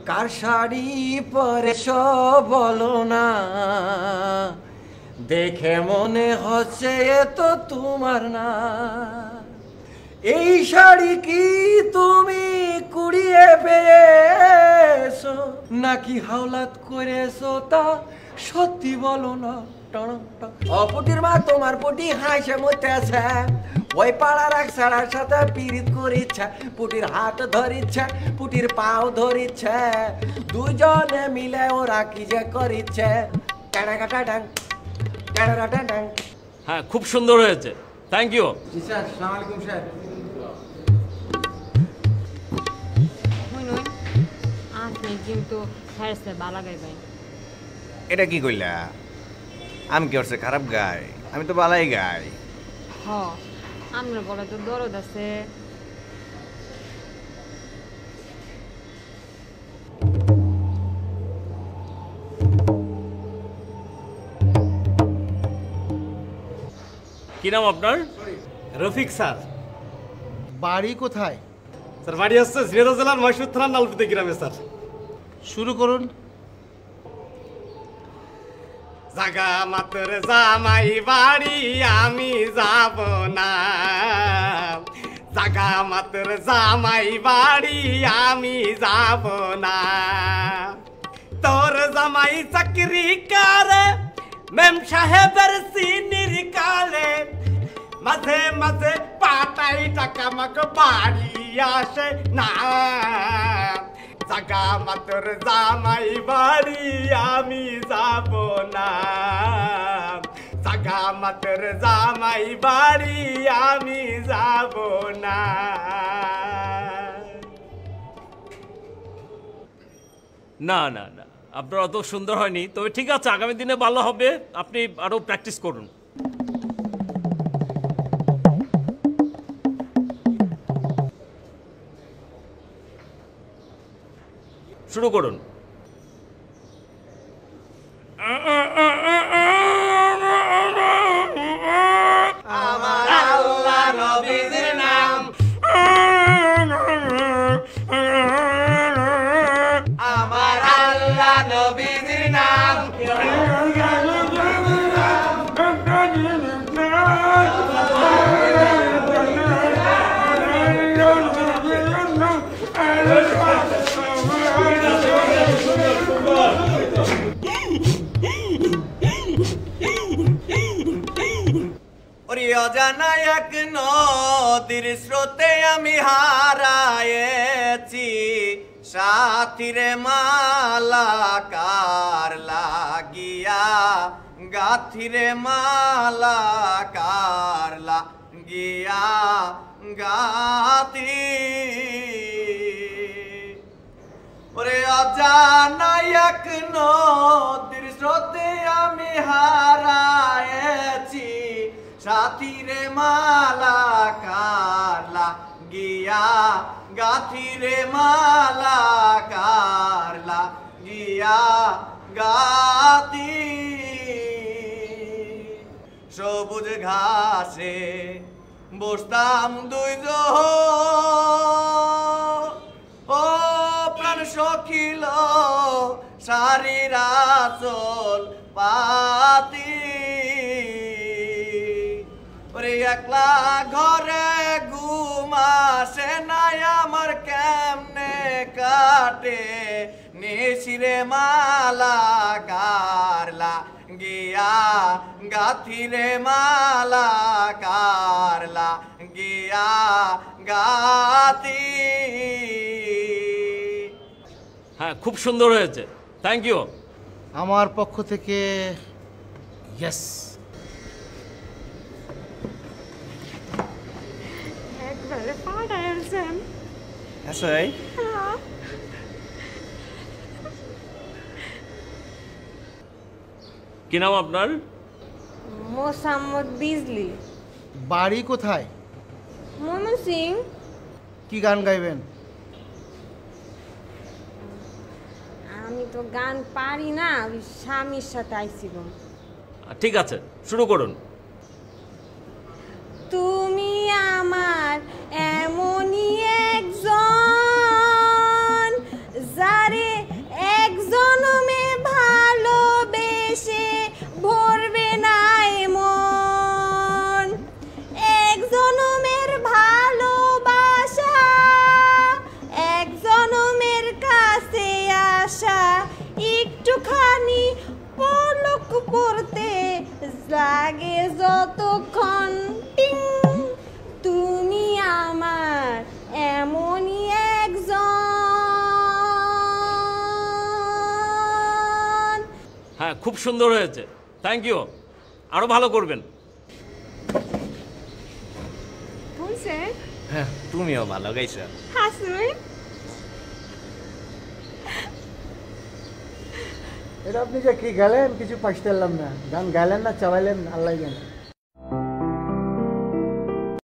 কার শাড়ি পরেছ বলো না, দেখে মনে হচ্ছে এ তো তোমার না। এই শাড়ি কি তুমি কুড়িয়ে পেয়েছো নাকি হাওলাত করেছো তা সত্যি বলো না। অপুটির মা তোমার পুটি হাসে মতেছে, ওই পাড়ার এক সারার সাথে পীড়িত করিচ্ছে, পুটির হাত ধরিচ্ছে, পুটির পাও ধরিচ্ছে, দুজনে মিলে ওরা কি যে করিচ্ছে। হ্যাঁ, খুব সুন্দর হয়েছে, থ্যাংক ইউ। জি স্যার, আসসালামু আলাইকুম স্যার। আপনি কিন্তু হেয়ারস্টাইল ভালো গাইবেন। এটা কি কইলা? আমি কি করছে খারাপ গাই? আমি তো বালাই গাই। হ, আমরা বলে তো দরদ আছে। কি নাম আপনার? রফিক স্যার। বাড়ি কোথায়? স্যার বাড়ি হচ্ছে ঝিনাইদহ জেলার মহেশপুর থানার নালপুতে গ্রামে স্যার। শুরু করুন। জাগা মাতর জামাই বাড়ি আমি যাব না, জাগা মাতর জামাই বাড়ি আমি যাব না। তোর জামাই চাকরি করে মেম সাহেবের সিনির কালে, মাঝে মাঝে পাতাই টাকা মাকে বাড়ি আসে না। জাগা মাতর জামাই বাড়ি আমি যাব না, জাগা মাতর জামাই বাড়ি আমি যাব না। না না না, আপনার অত সুন্দর হয়নি, তবে ঠিক আছে, আগামী দিনে ভালো হবে, আপনি আরো প্র্যাকটিস করুন। শুরু করুন। আমার আল্লাহ নবীর নাম, আমার আল্লাহ নবীর নাম। অজানা এক নদীর স্রোতে আমি হারায়েছি, সাথীরে মালা কার লাগিয়া, গাথিরে মালা কার লাগিয়া গাথি। ওরে অজানা এক নদীর স্রোতে আমি হারায়েছি, সাথীরে মালা কারলা গিয়া, গাথিরে মালা কারলা গিয়া গাতি। সবুজ ঘাসে বসতাম দুইজন, ও প্রাণ সখিল শারীর আঁচল পাতি। ওরে একলা ঘরে ঘুম আসে নাই আমার, কেমনে কাটে নিশিরে মালা কারলা গিয়া, গাথিরে মালা কারলা গিয়া গাতি। হ্যাঁ, খুব সুন্দর হয়েছে, থ্যাংক ইউ। আমার পক্ষ থেকে ইয়েস। একবারে পাঠাইছেন। আসলে কি নাম আপনার? মোসাম্মদ বিজলি। বাড়ি কোথায়? ময়মনসিং। কি গান গাইবেন? আমি তো গান পারি না, ওই স্বামীর সাথে আইছিলাম। ঠিক আছে, শুরু করুন। তুমি আমার এমনই একজন যারে যতক্ষণ টিং তুমি আমার এমনই একজন। হ্যাঁ, খুব সুন্দর হয়েছে, থ্যাংক ইউ, আরো ভালো করবেন। বলছে হ্যাঁ, তুমিও ভালো গাইছো। হাসুই এটা আপনি যে কি গেলেন কিছু পাইতে পারলাম না, গান গাইলেন না চালাইলেন আল্লাহ জানে।